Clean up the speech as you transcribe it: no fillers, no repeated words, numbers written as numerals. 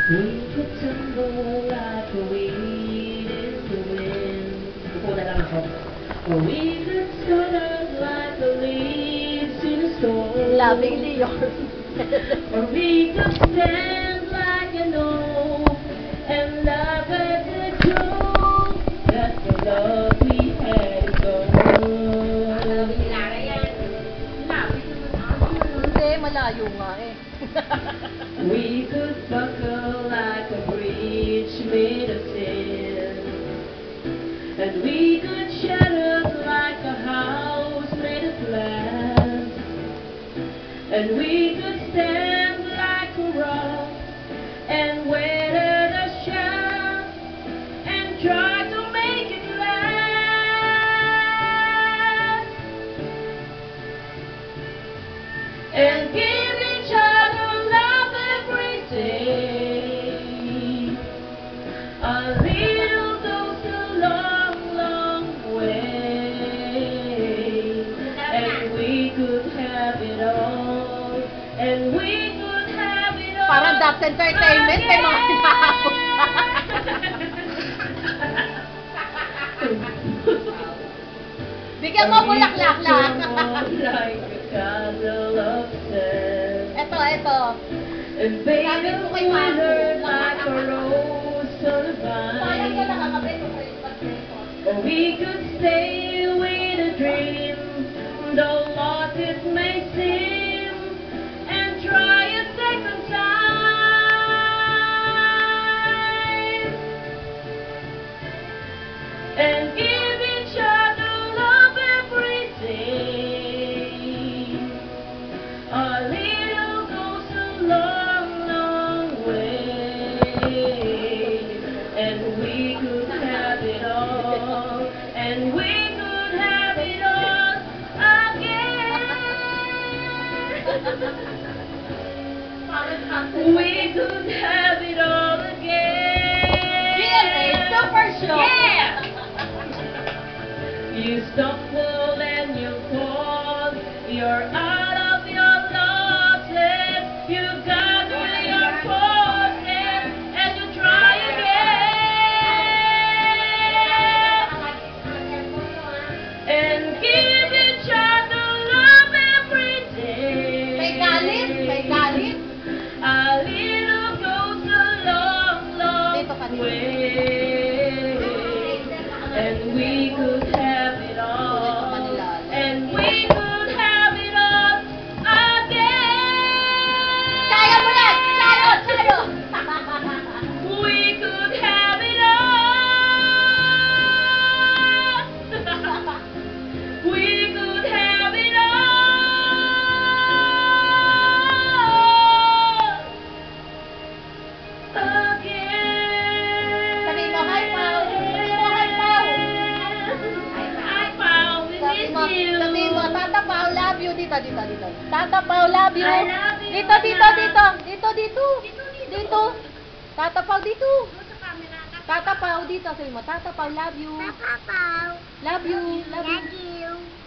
We could tumble like a weed in the wind. Before that, I'm wrong. Or we could stutter like the leaves in a storm. Lovingly yours. Or we could stand like an oak and laugh at the truth that the love we had is gone. Hindi, malayo nga eh. We could buckle like a bridge made of tin, and we could shatter like a house made of glass, and we could stand like a rock and weather the shock and try to make it last, and give each other love every day. A little goes a long, long way, and we could have it all, and we could have it all. Parang Daps Entertainment, may mga pinahapon. Bigyan mo bulaklak lang. Like a castle of sand. Ito. And baby, Sabi ko kay we Mamo, learn like a rose on a Sayang ka vine. nakakabit mo sa ispat record. Or we could stay with a dream, though lost it may seem, and try a second time, and give each other love every day. A little goes a long, long way, and we could have it all, and we could have it all again. We could have it all again. GMA Super Show. Yeah! You stumble and you fall, you're out of your losses, you gather your forces, and you try again, and give each other love every day. May galit. A little goes a long, long Dito ka, dito. way, and we could have it all, and we could have it all again. Kaya mo yan! Sayo! We could have it all. We could have it all again. Sabi mo, hi, Pao. Sabi mo, hi, Pao. Hi, Pao. We miss you. Sabi mo, Tata Pao, love you. Dito. Tata Pao, love you. I love you, Dito. Dito. Dito. Tata Pao, dito. Tata Pao, dito. Sabi mo, Tata Pao, love you. Papa, Love you. love you.